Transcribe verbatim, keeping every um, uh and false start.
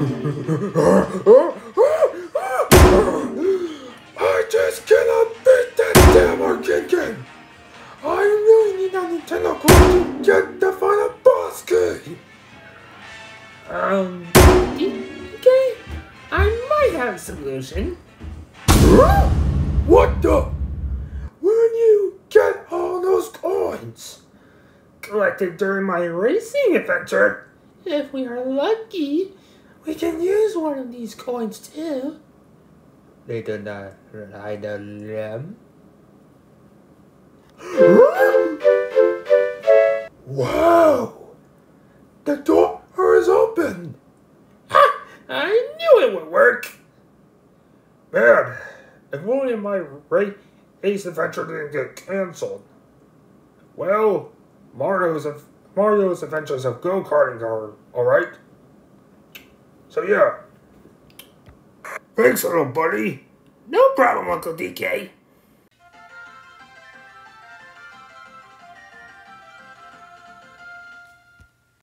I just cannot beat that damn arcade game. I really need a Nintendo coin to get the final boss game. Um, okay, I might have a solution. What the? Where'd you get all those coins? Collected during my racing adventure. If we are lucky, we can use one of these coins too. They do not ride on them. Wow! The door is open! Ha! I knew it would work! Man, if only my race adventure didn't get cancelled. Well, Mario's Mario's Adventures of Go-Karting are alright. So yeah. Thanks, little buddy. No problem, Uncle D K.